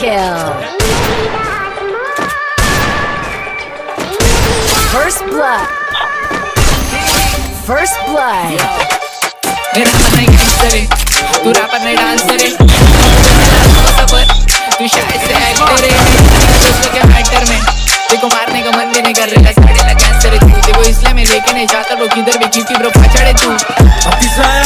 kill. First blood. First blood. मेरा मन नहीं गैंगस्टर है, तू रैपर नहीं डांसर है। तू शायद से एक्टर है, दोस्तों के मैटर में देखो मारने का मन भी नहीं कर रहा। साढ़े लगा कैंसर है तू, देखो इसलिए मैं लेके नहीं जाता। वो किधर भी क्योंकि ब्रो पछाड़े तू।